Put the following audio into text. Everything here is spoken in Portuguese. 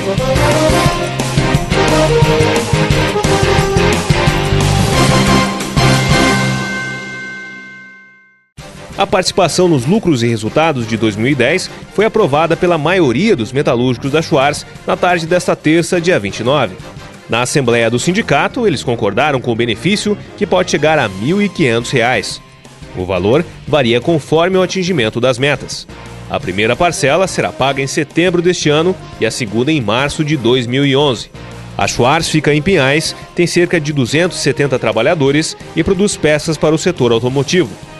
A participação nos lucros e resultados de 2010 foi aprovada pela maioria dos metalúrgicos da Schwarz na tarde desta terça, dia 29. Na Assembleia do Sindicato, eles concordaram com o benefício, que pode chegar a R$ 1.500. O valor varia conforme o atingimento das metas. A primeira parcela será paga em setembro deste ano e a segunda em março de 2011. A Schwarz fica em Pinhais, tem cerca de 270 trabalhadores e produz peças para o setor automotivo.